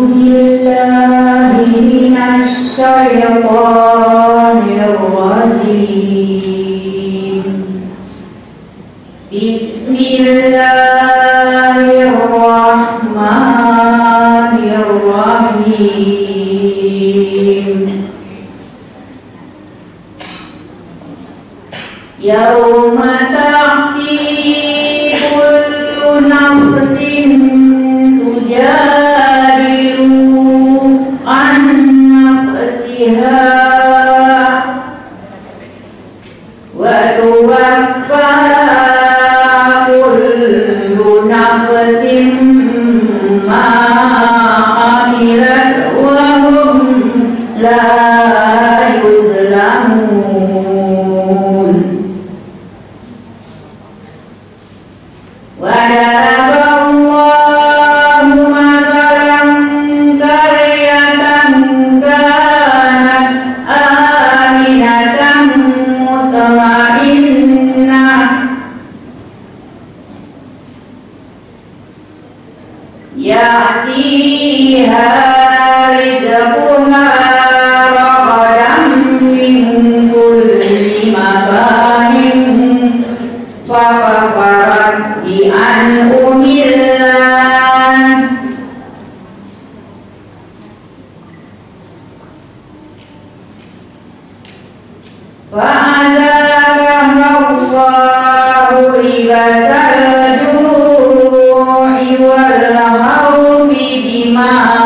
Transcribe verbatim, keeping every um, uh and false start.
billahi minasy syaithanir rajim. Bismillahirrahmanirrahim. Yauma ta'ti kullu nafsin tujadilu an nafsiha wa tuwaffa kullu nafsin ma amilat wa hum la yuzlamun. Wa daraballahu masalan qaryatan kanat aminatan mutmainnah ya'tiha rizquha ragadan min kulli makanin fakafarat bi an'umillah fa'azaqaha Allahu libasal ju'i wal khawfi bima